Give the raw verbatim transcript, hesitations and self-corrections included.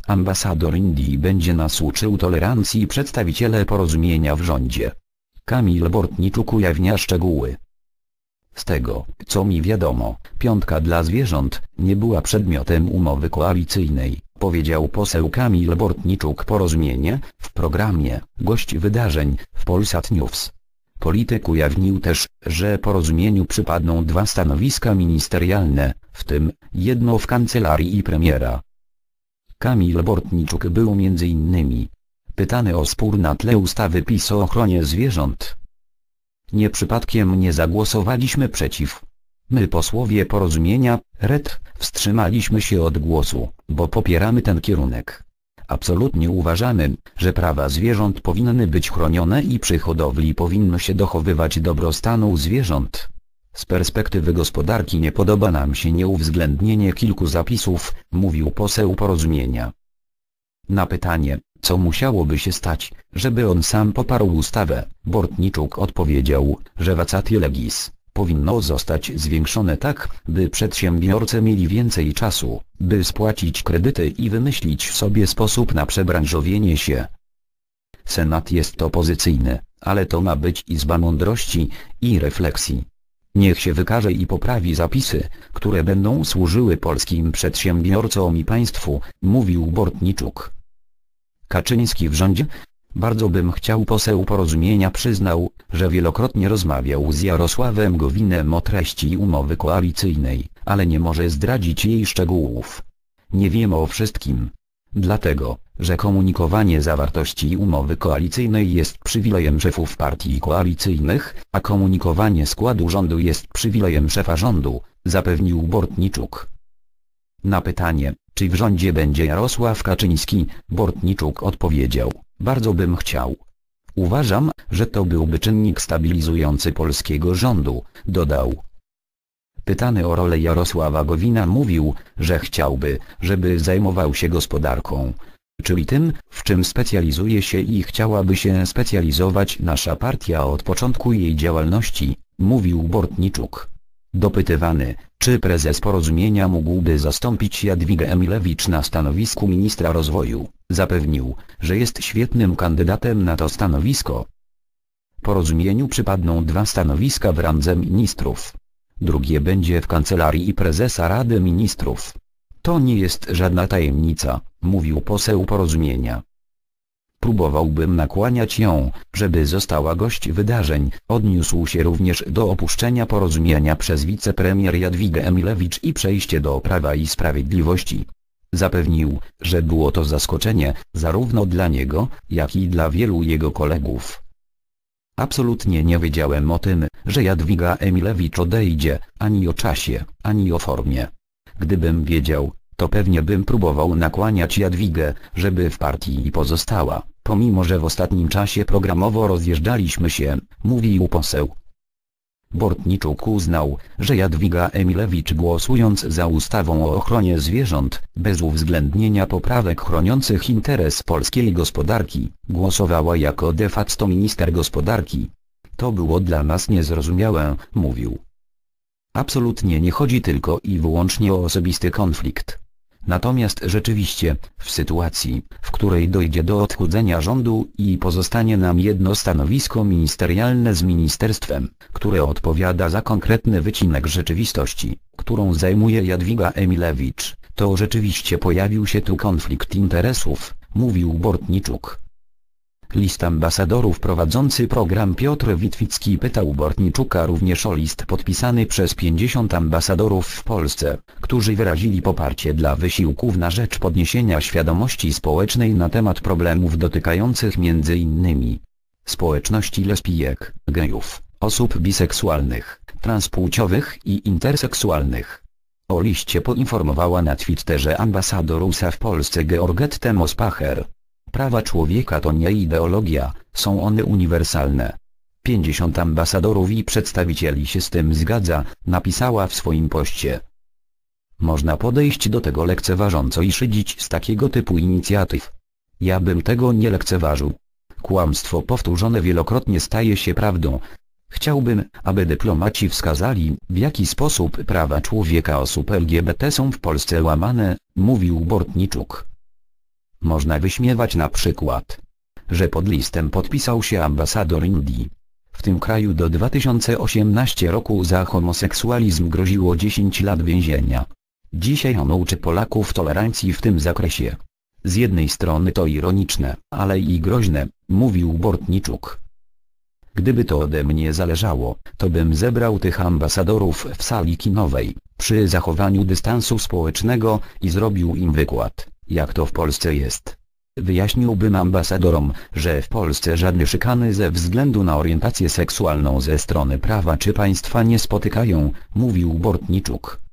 Ambasador Indii będzie nas uczył tolerancji. Przedstawiciele porozumienia w rządzie. Kamil Bortniczuk ujawnia szczegóły. Z tego, co mi wiadomo, piątka dla zwierząt nie była przedmiotem umowy koalicyjnej, powiedział poseł Kamil Bortniczuk. Porozumienie w programie Gość wydarzeń w Polsat News. Polityk ujawnił też, że porozumieniu przypadną dwa stanowiska ministerialne, w tym jedno w kancelarii premiera. Kamil Bortniczuk był między innymi pytany o spór na tle ustawy PiS o ochronie zwierząt. Nie przypadkiem nie zagłosowaliśmy przeciw. My, posłowie porozumienia, R E D, wstrzymaliśmy się od głosu, bo popieramy ten kierunek. Absolutnie uważamy, że prawa zwierząt powinny być chronione i przy hodowli powinno się dochowywać dobrostanu zwierząt. Z perspektywy gospodarki nie podoba nam się nieuwzględnienie kilku zapisów, mówił poseł porozumienia. Na pytanie, co musiałoby się stać, żeby on sam poparł ustawę, Bortniczuk odpowiedział, że vacatio legis powinno zostać zwiększone tak, by przedsiębiorcy mieli więcej czasu, by spłacić kredyty i wymyślić sobie sposób na przebranżowienie się. Senat jest opozycyjny, ale to ma być izba mądrości i refleksji. Niech się wykaże i poprawi zapisy, które będą służyły polskim przedsiębiorcom i państwu, mówił Bortniczuk. Kaczyński w rządzie? Bardzo bym chciał. Poseł porozumienia przyznał, że wielokrotnie rozmawiał z Jarosławem Gowinem o treści umowy koalicyjnej, ale nie może zdradzić jej szczegółów. Nie wiemy o wszystkim. Dlatego, że komunikowanie zawartości umowy koalicyjnej jest przywilejem szefów partii koalicyjnych, a komunikowanie składu rządu jest przywilejem szefa rządu, zapewnił Bortniczuk. Na pytanie, czy w rządzie będzie Jarosław Kaczyński, Bortniczuk odpowiedział, bardzo bym chciał. Uważam, że to byłby czynnik stabilizujący polskiego rządu, dodał. Pytany o rolę Jarosława Gowina mówił, że chciałby, żeby zajmował się gospodarką, czyli tym, w czym specjalizuje się i chciałaby się specjalizować nasza partia od początku jej działalności, mówił Bortniczuk. Dopytywany, czy prezes porozumienia mógłby zastąpić Jadwigę Emilewicz na stanowisku ministra rozwoju, zapewnił, że jest świetnym kandydatem na to stanowisko. Porozumieniu przypadną dwa stanowiska w randze ministrów. Drugie będzie w kancelarii prezesa Rady Ministrów. To nie jest żadna tajemnica, mówił poseł porozumienia. Próbowałbym nakłaniać ją, żeby została gość wydarzeń, odniósł się również do opuszczenia porozumienia przez wicepremier Jadwigę Emilewicz i przejście do Prawa i Sprawiedliwości. Zapewnił, że było to zaskoczenie, zarówno dla niego, jak i dla wielu jego kolegów. Absolutnie nie wiedziałem o tym, że Jadwiga Emilewicz odejdzie, ani o czasie, ani o formie. Gdybym wiedział, to pewnie bym próbował nakłaniać Jadwigę, żeby w partii pozostała, pomimo że w ostatnim czasie programowo rozjeżdżaliśmy się, mówił poseł. Bortniczuk uznał, że Jadwiga Emilewicz głosując za ustawą o ochronie zwierząt, bez uwzględnienia poprawek chroniących interes polskiej gospodarki, głosowała jako de facto minister gospodarki. To było dla nas niezrozumiałe, mówił. Absolutnie nie chodzi tylko i wyłącznie o osobisty konflikt. Natomiast rzeczywiście, w sytuacji, w której dojdzie do odchudzenia rządu i pozostanie nam jedno stanowisko ministerialne z ministerstwem, które odpowiada za konkretny wycinek rzeczywistości, którą zajmuje Jadwiga Emilewicz, to rzeczywiście pojawił się tu konflikt interesów, mówił Bortniczuk. List ambasadorów prowadzący program Piotr Witwicki pytał Bortniczuka również o list podpisany przez pięćdziesięciu ambasadorów w Polsce, którzy wyrazili poparcie dla wysiłków na rzecz podniesienia świadomości społecznej na temat problemów dotykających między innymi społeczności lesbijek, gejów, osób biseksualnych, transpłciowych i interseksualnych. O liście poinformowała na Twitterze ambasador U S A w Polsce Georgette Mosbacher. Prawa człowieka to nie ideologia, są one uniwersalne. pięćdziesięciu ambasadorów i przedstawicieli się z tym zgadza, napisała w swoim poście. Można podejść do tego lekceważąco i szydzić z takiego typu inicjatyw. Ja bym tego nie lekceważył. Kłamstwo powtórzone wielokrotnie staje się prawdą. Chciałbym, aby dyplomaci wskazali, w jaki sposób prawa człowieka osób L G B T są w Polsce łamane, mówił Bortniczuk. Można wyśmiewać na przykład, że pod listem podpisał się ambasador Indii. W tym kraju do dwa tysiące osiemnastego roku za homoseksualizm groziło dziesięć lat więzienia. Dzisiaj on uczy Polaków tolerancji w tym zakresie. Z jednej strony to ironiczne, ale i groźne, mówił Bortniczuk. Gdyby to ode mnie zależało, to bym zebrał tych ambasadorów w sali kinowej, przy zachowaniu dystansu społecznego i zrobił im wykład, jak to w Polsce jest. Wyjaśniłbym ambasadorom, że w Polsce żadne szykany ze względu na orientację seksualną ze strony prawa czy państwa nie spotykają, mówił Bortniczuk.